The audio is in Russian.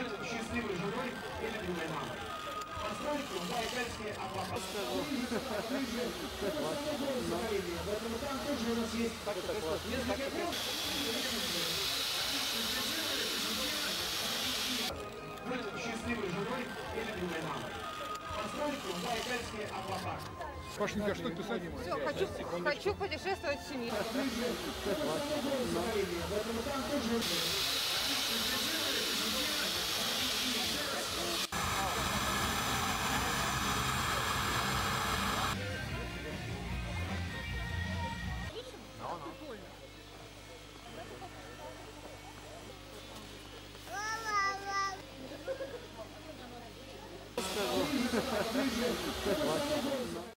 счастливой женой и любимой мамой. Постройку в Байкальске аквапарк. Поэтому там тоже у нас есть несколько счастливой женой и любимой мамой. Постройку в Байкальске аквапарк. Пашенька, что ты садишь? Все, хочу путешествовать с семьей. Поэтому там тоже